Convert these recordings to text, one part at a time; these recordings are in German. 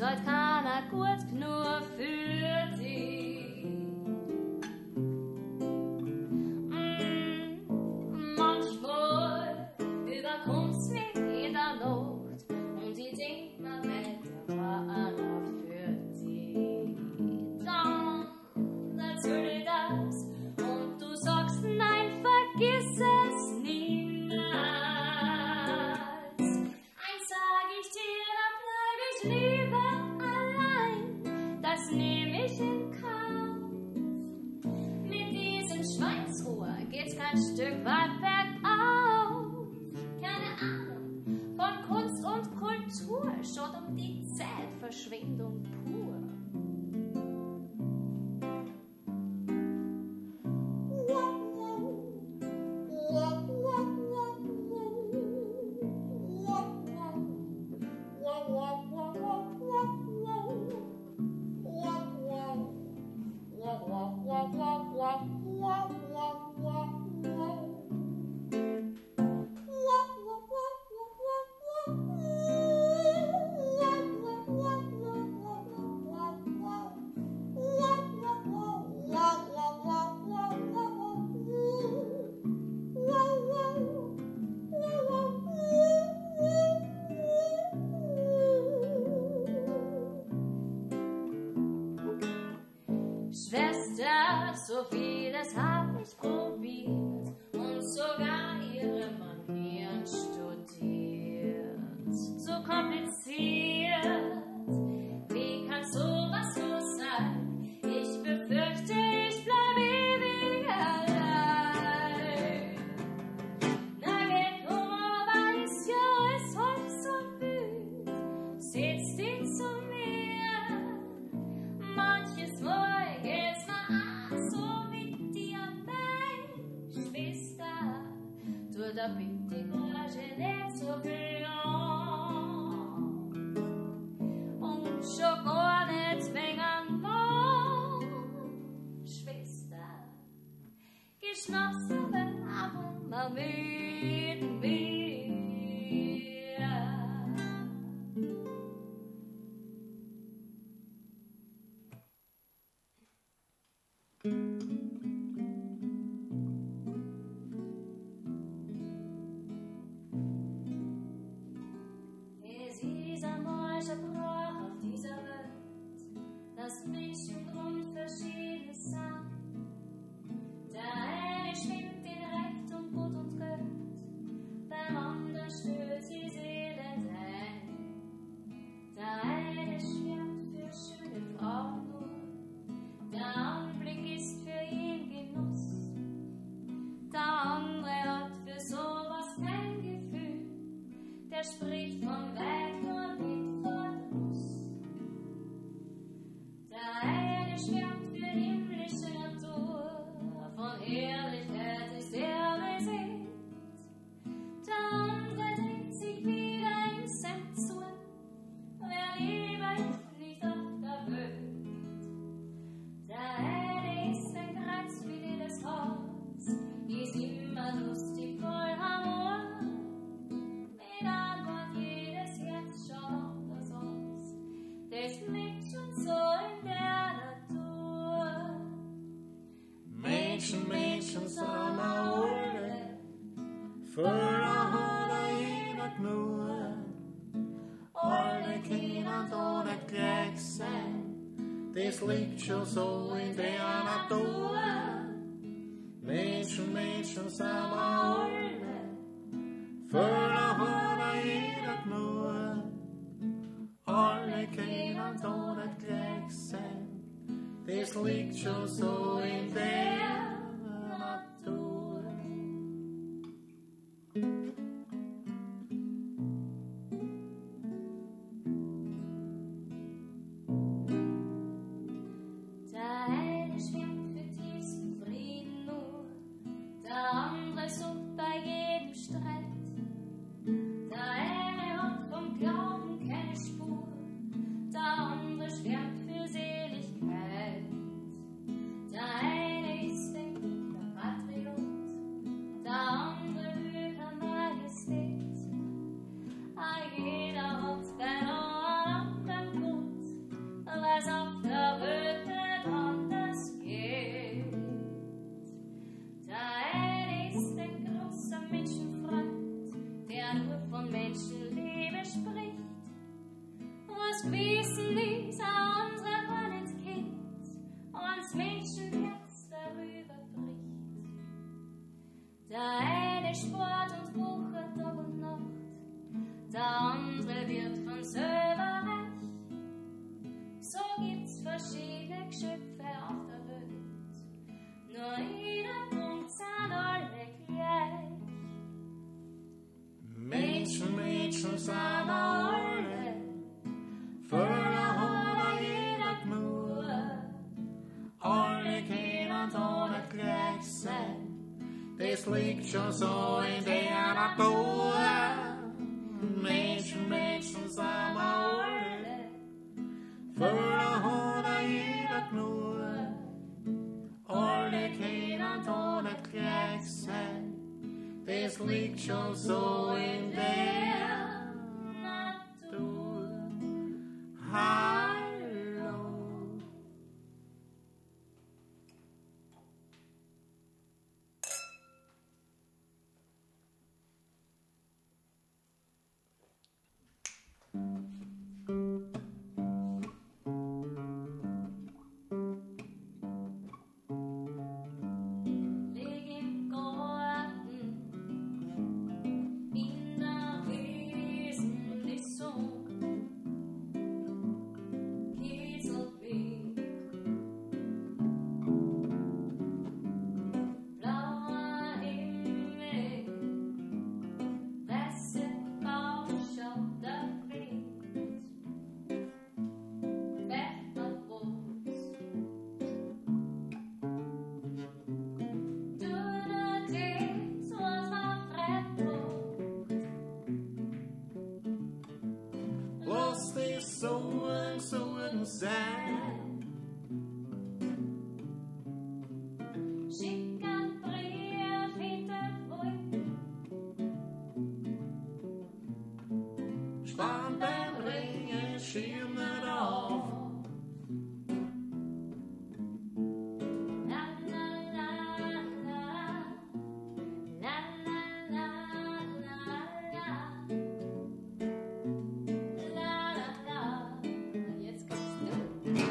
sollt keiner gut nur für sie. Manchmal überkommt's mich in der Nacht und ich denk mir, wer war einer für sie. Dann erzähl ich das und du sagst, nein, vergiss es niemals. Eins sag ich dir, da bleib ich lieber allein, das nehm ich in Kauf. Mit diesem Schweinsrohr geht's kein Stück weit bergauf. Keine Ahnung von Kunst und Kultur, schaut um die Zeit, Verschwendung pur. Schwester, so vieles hab ich probiert und sogar ihre Manieren studiert. So kompliziert, wie kann sowas nur sein? Ich befürchte, ich bleib ewig allein. Na geht weil ich's ja ist heute so wüt, sitzt ihn zu mir. Manches Mal geht's mir so mit dir bei, Schwester, tu da bitte Courage nicht so viel an. Und schon gar nicht zwingen wollen, Schwester, geschlossen haben wir mit mir. Es ist ein neuer Brauch auf dieser Welt, dass Menschen grundverschieden sind. Der eine schwimmt in Recht und Gut und Geld, beim anderen stößt die Seele ein. Der eine schwärmt für schöne Frauen nur, der Anblick ist für ihn Genuss. Der andere hat für sowas kein Gefühl, der spricht von Weg nur mit Verdruss. Der eine schwärmt für himmlische Natur, von Herrlichkeit ist er beseelt. Der andere dreht sich wieder im Sensual, wer lieber ist nicht auf der Welt. Der eine ist ein Kreuz wie jedes Haus, ist immer lustig voll Humor. Mit Antwort jedes Herz schaut anders aus, das liegt schon so in der Natur. Menschen sind alle, voller hat jeder nur. Alle können da nicht gleich sein, das liegt schon so in der Natur. Menschen sind alle, voller hat jeder nur. Alle können da nicht gleich sein, das liegt schon so in der Natur. Der eine schwimmt für tiefsten Frieden nur, der andere sucht bei jedem Streit. Der eine hat vom Glauben keine Spur, der andere schwärmt für Seligkeit. Der eine ist ein das wissen nicht unsere Qualität, uns Menschenherz darüber bricht. Der eine Sport und wuchert Tag und Nacht, der andere wird von selber reich. So gibt's verschiedene Geschöpfe auf der Welt, nur jeder Punkt sind alle gleich. Menschen sind alle, Vögel haben jeder genug. Alle können da nicht gleich sein, das liegt schon so in der Natur. Menschen sind alle, Vögel haben jeder genug. Alle können da nicht gleich sein, das liegt schon so in der Natur. Hallo. Leg im Garten, in der Wiesen die Sonne, Kieselbeet, blauer Himmel, weiße Couch auf der Wind, Wetterbrot. Du nur das, was man fremd Lass die Sorgen sein. Schick ein Brief hintergrund, Spann beim Ringen, schirm nicht auf. la la la la, la la la la la, la la la. Jetzt kommst du.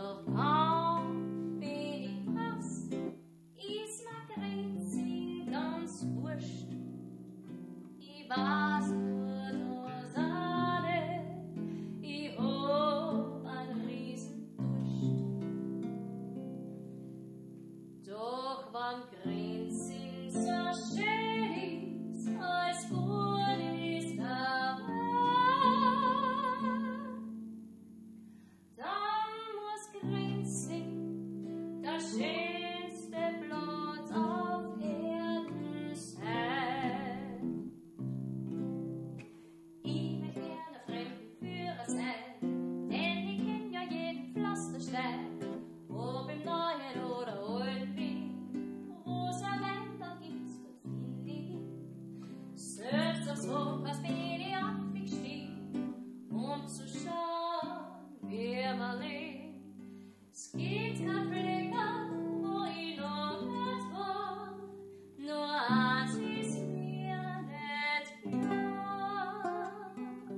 Doch kaum bin ich raus, ist mir Grenzen ganz wurscht. Ich weiß nur, dass alle, ich hab einen Riesendurst. Doch wann Grenzen so schön ist, als gut ist der dann muss Grenzen der schönste Platz auf Erden sein. Ich möchte gerne Fremdenführer sein, denn ich kenn ja jeden Pflasterstein, ob im neuen oder alten Wien. Rosa Länder gibt's, dort find ich selbst aufs Hochhaus bin ich aufgestiegen, um zu schauen, wer man lebt. Es gibt kein Flecker, wo ich noch nicht war, nur eins ist mir nicht klar.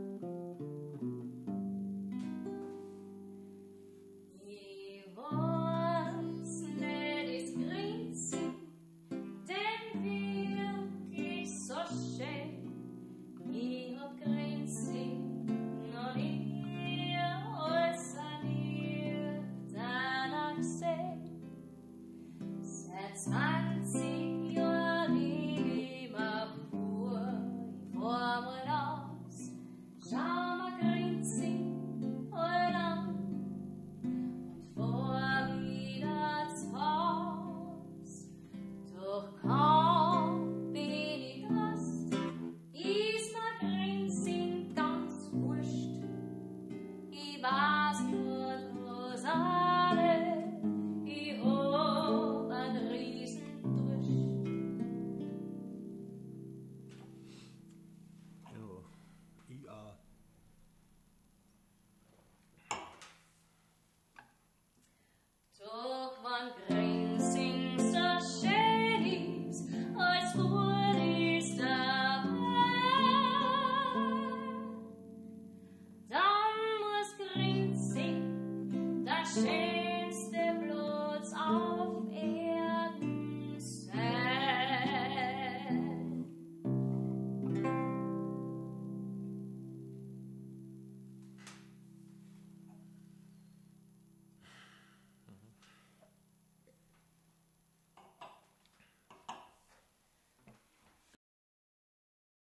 Ich weiß nicht, ist Grenzen, denn wirklich so schön. Ich hab Grenzen noch nie als ein Irrtaner gesehen. Seit 20